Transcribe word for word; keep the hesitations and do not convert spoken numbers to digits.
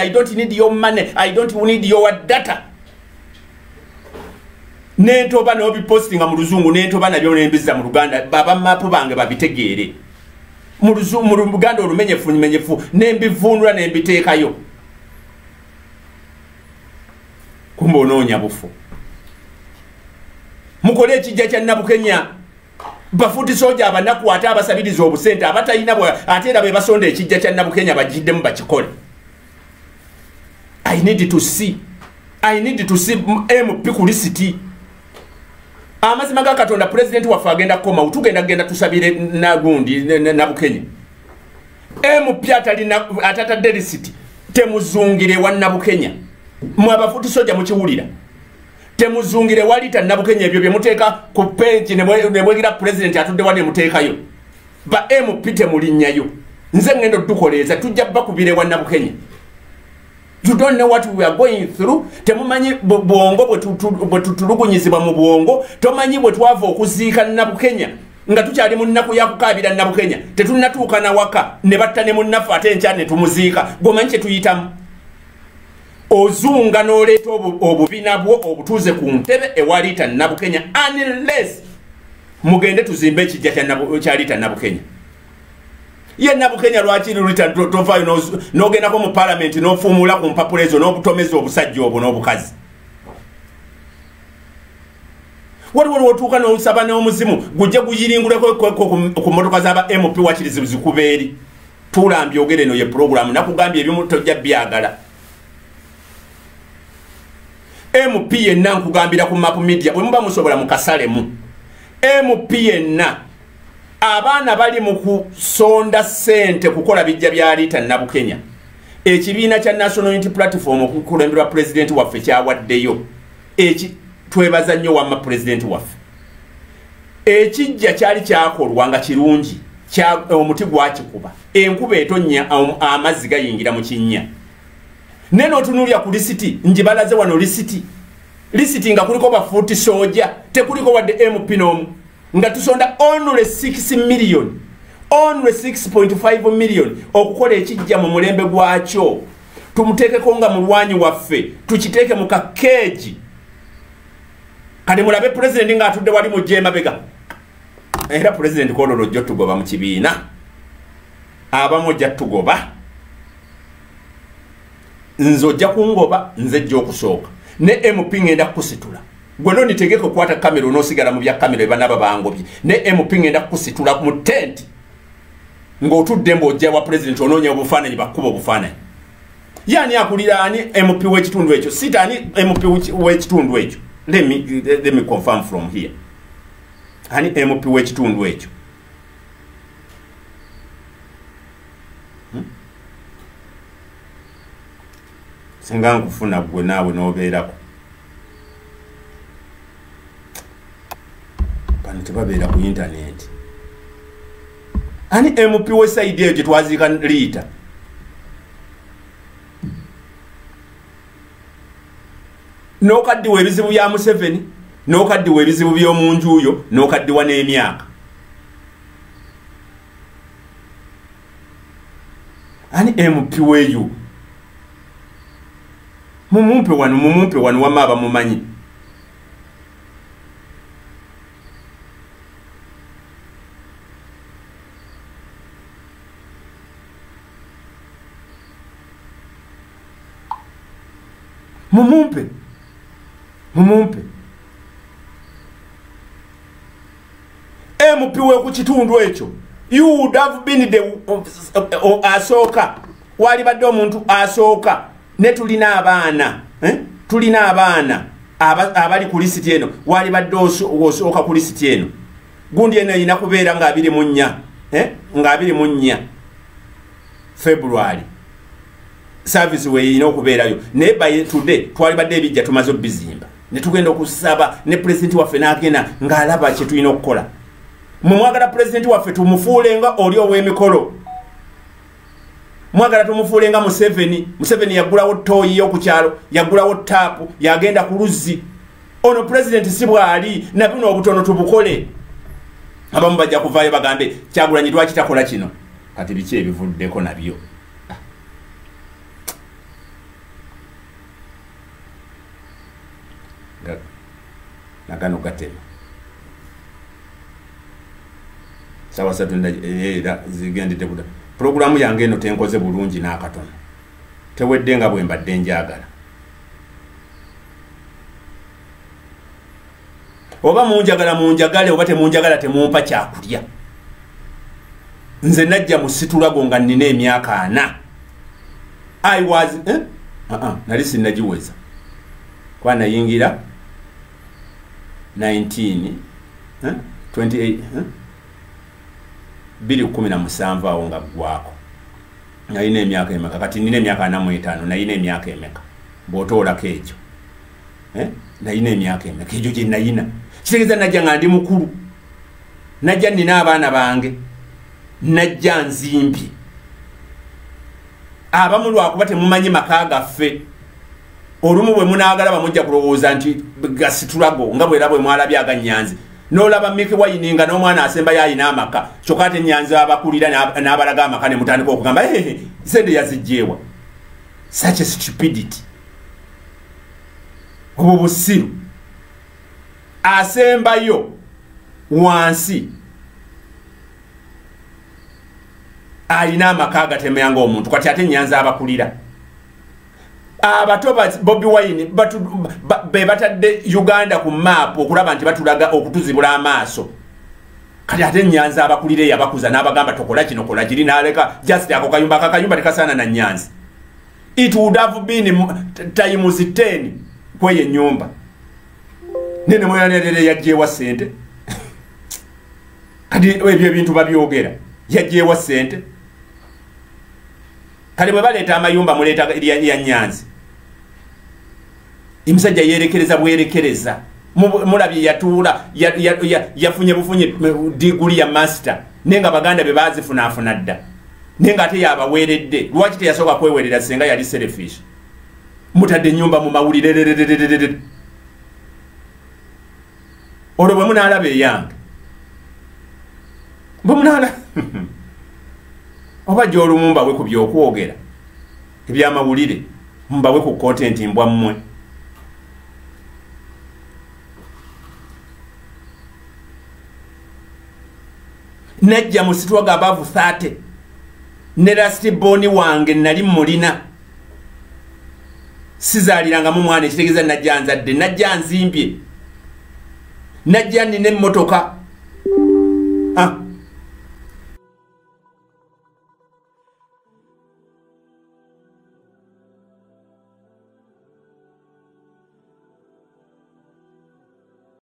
I don't need your money, I don't need your data. Nentoba no bi posting mu luzungu nentoba nabyo nembiza mu Luganda baba mapu bange babitegeere mu luzungu mu Luganda olumenyefu menyefu nembivunula nembiteekayo kumbe onoonya bufu mukole ekijja kya Nabukenya bafuti soja abanaku ate abasabiriza obusente abatayina bwa ate era be basonda ekijja kya Nabukenya bajiddemu bakikole. I need to see I need to see M P kulisiti amazima ga Katonda president wa agenda koma utugenda genda tusabire nagundi Nabukenya M P atalina atata delicity temuzungire wa Nabukenya mwabafuti soja mukiwulira temuzungire walita Nabukenya ebyo bye muteeka ku page ne bwegira president atudde wane muteekayo ba M P temulinnyayo nze ngendo dukoleza tujja bakubire wa Nabukenya. You don't know what we are going through. Temumanyi bwongo bwe tutulugunyizibwa mu bwongo tomanyi bwe twava okuziika Nabukenya nga tukyali mu nnaku ya kukabira Nabukenya tetunnatuuka na waka ne batta ne munnafu ate enkya ne tumuziika gomanyi kye tuyitamu ozunga n'oleeta obubina bwo obutuuze ku ntebe ewaliita Nabukenya unless mugende tuzimbe ekijja kyaliita Nabukenya. Ye Nabukenya lwaki lulita tovayo n'ogenda ko mu parliament n'ofuumula ku mpapula ezo n'obutomeza obusajja obwo n'obukazi. Waliwo otuuka n'osaba n'omuzimu gujje guyiringuleko ku mmotoka z'aba M P wakirizibu zikubeeri tulambye ogere no ye program nakugambye ebimu tojja byagala. M P yenna nkugambira ku Map Media bwe muba musobola mu kasalemu M P yenna abaana bali mu kusonda sente kukola bijja byaliita Nabukenya ekibiina kya National Unity Platform okukulemberwa president waffe kyawaddeyo eki twebaza nnyo wamma president waffe ekijja kyali kyakolwa nga kirungi omuti gwakikuba enkuba etonnya amazzi gayingira mu kinnya neno otunulya ku lisiti njibalaze wano lisiti lisiti nga kuliko bafuti soja tekuliko wadde M P n'omu nga tusonda only six million only six point five million okukola ekijja mu mulembe gwakyo tumuteekeko nga mulwanyi waffe tukiteeke mu kakeji kati mulabe president nga atudde wali mu jema bega era president kololo jjo tugoba mu kibiina abamu jja tugoba nzojja kungoba nze jjo okusooka ne M P ngenda kusitula gwe nitegeko kwata kamera onosigala mu bya kamera banaba bangobye ne M P ngenda kusitula mu tent ng'otudde mbojja wa president onoonya obufaananyi bakuba obufaananyi yani akulira ani M P w'ekitundu ekyo sita ani M P w'ekitundu ekyo let me let me confirm from here ani M P w'ekitundu ekyo hmm? Singa nkufuna gwe naawe n'obeerako tebabeera ku internet ani M P we side eyo gyetwaziika liita n'okaddiwa ebizibu bya Museveni n'okaddiwa ebizibu by'omu njuuyo n'okaddiwa n'emyaka ani M P weeyo mumumpe wano mumumpe wano wamma abamumanyi mumumpe mumumpe M P we ku kitundu ekyo you would have been the uh, uh, asooka wali badde omuntu asooka ne tulina abaana eh? tulina abaana abali ku lisiti eno wali badde osooka ku lisiti eno gundi eno ina kubeera nga abiri mu nnya eh? nga abiri mu nnya February service we ino kubeerayo ne by today twali badde ebijja tumaze bizimba ne tugenda okusaba ne president waffe n'agenda ng'alaba kye tulina okukola mu mwagala president waffe tumufuulenga oli ow'emikolo mwagala tumufuulenga Museveni Museveni yagulawo tooyi y'okukyalo yagulawo taapu yagenda ku luzzi ono president si bwali na bino obutono tubukole abamu bajja kuvaayo bagambe Kyagulanyi lwaki takola kino kati biki ebivuddeko nabyo nagano gatema sawa satunda era zigendete kuda programu yange eno tenkoze bulungi n'akatono tewedde nga bwe mbadde njagala oba munjagala munjagale oba temunjagala temumpa kyakulya nze najja mu situlago nga nnina emyaka ana I was eh? uh -uh, nali sinnagiweza kwa nayingira nineteen eh? twenty-eight eh? bili kumi na musanvu awo nga gwako nalina emyaka emeka kati nina emyaka ana mu etaano nalina emyaka emeka bw'otoolako ekyo eh? nalina emyaka emeka ekyo gye nalina kitegeeza najja nga ndi mukulu najja nina abaana bange najja nzimbye abamu lwakuba temumanyi maka gaffe olumu bwe munaagala bamujja kulowooza nti gasitulago nga bwera bwe mwalabye aganyanzi n'olaba Miki wayininga n'omwana asemba yayina amaka kyokka ate nyanzi abakulira n'abalaga amaka ne mutandika okugamba hehe sente yazijjeewa such a stupidity obwo busiru asembayo wansi alina amaka agatemeyanga omuntu kati ate nyanzi abakulira abato Bobi Wine batu be batadde Uganda ku map okulaba nti batulaga okutuzibula amaaso kati ate nyanzi abakulire yabakuza n'abagamba tokola kino kola kiri n'aleka just ako kayumba kakayumba tekasana na nyanzi it would have been times ten kweye nyumba nene moyanelele yajewa sente kati ebyo ebintu babyogera yajewa sente kali bwe baleeta amayumba muleeta ya nyanzi imusajja yerekereza bwerekereza mulabye yatuula yafunye bufunye diguli ya master nenga baganda be bazifuna afuna dda nenga ate yabaweredde lwaki teyasooka kwewerera senga yali selfish mutadde nyumba mu mawulire olwo bwe munaalaba eyange bwe munaala oba gy'olumu mbawe ku by'okwogera ebyamawulire mbawe ku content mbwa mmwe najja mu sitwaga abavu thirty ne Rusty Boni wange nali mulina sizaaliranga mu mwana ekitegeeza najja nzadde najja nzimbye najja nina emmotoka